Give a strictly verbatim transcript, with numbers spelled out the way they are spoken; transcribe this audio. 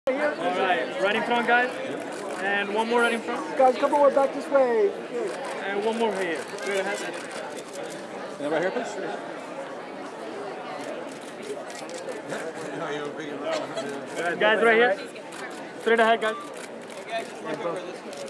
Alright, right in front, guys. And one more right in front. Guys, come on, back this way. And one more here. Straight ahead. And right here, please. Guys, right here. Straight ahead, guys.